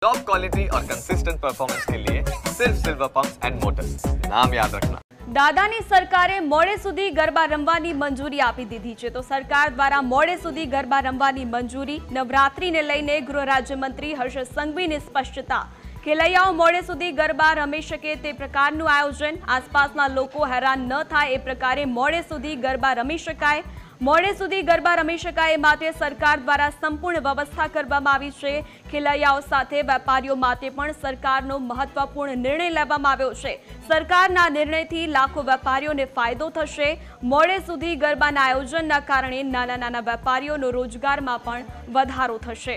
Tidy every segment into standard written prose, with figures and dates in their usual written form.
Top quality और consistent performance के लिए सिर्फ सिल्वर पंप्स एंड मोटर्स, नाम याद रखना। દાદાની સરકારે મોડે સુધી ગરબા રમવાની મંજૂરી આપી દીધી છે। તો સરકાર દ્વારા મોડે સુધી ગરબા રમવાની મંજૂરી, નવરાત્રીને લઈને ગૃહ રાજ્યમંત્રી હર્ષ સંઘવીની સ્પષ્ટતા। ખેલૈયાઓ મોડે સુધી ગરબા રમી શકે તે પ્રકારનું આયોજન, આસપાસના લોકો હેરાન ન થાય એ પ્રકારે મોડે સુધી ગરબા રમી શકાય। મોડે સુધી ગરબા રમી શકાય એ માટે સરકાર દ્વારા સંપૂર્ણ વ્યવસ્થા કરવામાં આવી છે। ખેલૈયાઓ સાથે વેપારીઓ માટે પણ સરકારનો મહત્વપૂર્ણ નિર્ણય લેવામાં આવ્યો છે। સરકારના નિર્ણયથી લાખો વેપારીઓને ફાયદો થશે। મોડે સુધી ગરબાના આયોજનના કારણે નાના નાના વેપારીઓનો રોજગારમાં પણ વધારો થશે।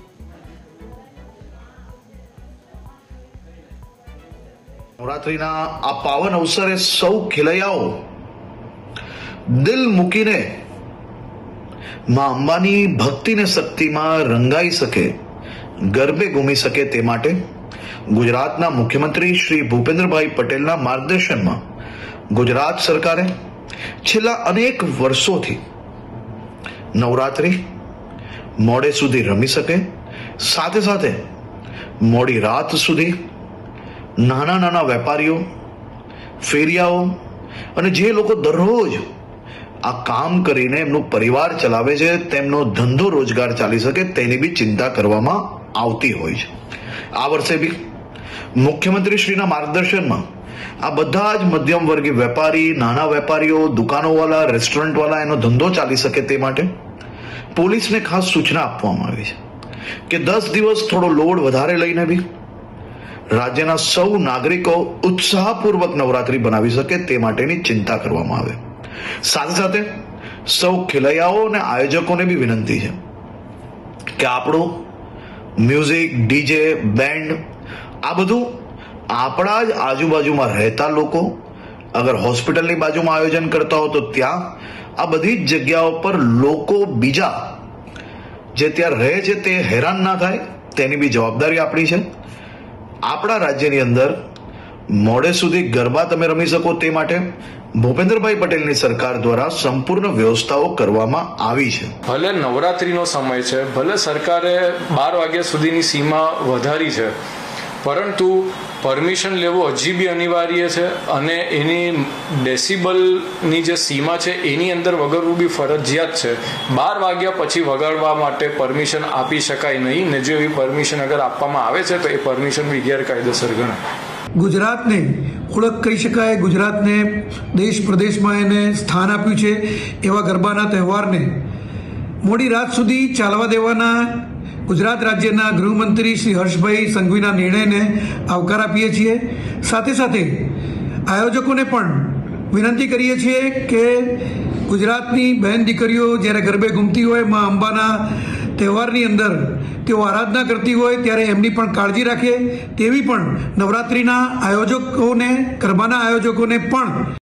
નવરાત્રીના આ પાવન અવસરે સૌ ખેલૈયાઓ દિલ મૂકીને માં અંબાની ભક્તિને શક્તિમાં રંગાઈ શકે, ગરબે ઘૂમી શકે તે માટે ગુજરાતના મુખ્યમંત્રી શ્રી ભૂપેન્દ્રભાઈ પટેલના માર્ગદર્શનમાં ગુજરાત સરકારે છેલ્લા અનેક વર્ષોથી નવરાત્રી મોડે સુધી રમી શકે, સાથે સાથે મોડી રાત સુધી નાના નાના વેપારીઓ, ફેરિયાઓ અને જે લોકો દરરોજ આ કામ કરીને એમનો પરિવાર ચલાવે છે, તેમનો ધંધો રોજગાર ચાલી શકે તેની બી ચિંતા કરવામાં આવતી હોય છે। આ વર્ષે બી મુખ્યમંત્રી શ્રીના માર્ગદર્શનમાં આ બધા જ મધ્યમ વર્ગીય વેપારી, નાના વેપારીઓ, દુકાનોવાળા, રેસ્ટોરન્ટવાળા એનો ધંધો ચાલી શકે તે માટે પોલીસને ખાસ સૂચના આપવામાં આવી છે કે 10 દિવસ થોડો લોડ વધારે લઈને બી રાજ્યના સૌ નાગરિકો ઉત્સાહપૂર્વક નવરાત્રી બનાવી શકે તે માટેની ચિંતા કરવામાં આવે। સાથે સાથે સૌ ખેલૈયાઓ અને આયોજકોને બી વિનંતી છે કે આપણું મ્યુઝિક, ડીજે, બેન્ડ આ બધું આપણા જ આજુબાજુમાં રહેતા લોકો, અગર હોસ્પિટલની બાજુમાં આયોજન કરતા હો તો ત્યાં આ બધી જ જગ્યાઓ પર લોકો બીજા જે ત્યાં રહે છે તે હેરાન ના થાય તેની બી જવાબદારી આપણી છે। આપણા રાજ્યની અંદર મોડે સુધી ગરબા તમે રમી શકો તે માટે ભૂપેન્દ્રભાઈ પટેલની સરકાર દ્વારા સંપૂર્ણ વ્યવસ્થાઓ કરવામાં આવી છે। ભલે નવરાત્રીનો સમય છે, ભલે સરકારે 12 વાગ્યા સુધીની સીમા વધારી છે, પરંતુ પરમિશન લેવું હજી બી અનિવાર્ય છે અને એની ડેસિબલની જે સીમા છે એની અંદર વગાડવું બી ફરજિયાત છે। 12 વાગ્યા પછી વગાડવા માટે પરમિશન આપી શકાય નહીં ને જો એવી પરમિશન અગર આપવામાં આવે છે તો એ પરમિશન બી ગેરકાયદેસર ગણાય। ગુજરાતને ઓળખ કહી શકાય, ગુજરાતને દેશ પ્રદેશમાં એને સ્થાન આપ્યું છે એવા ગરબાના તહેવારને મોડી રાત સુધી ચાલવા દેવાના ગુજરાત રાજ્યના ગૃહમંત્રી શ્રી હર્ષભાઈ સંઘવીના નિર્ણયને આવકાર આપીએ છીએ। સાથે સાથે આયોજકોને પણ વિનંતી કરીએ છીએ કે ગુજરાતની બહેન દીકરીઓ જ્યારે ગરબે ઘૂમતી હોય, માં અંબાના તહેવારની અંદર તેઓ આરાધના કરતી હોય ત્યારે એમની પણ કાળજી રાખે તેવી પણ નવરાત્રિના આયોજકોને, ગરબાના આયોજકોને પણ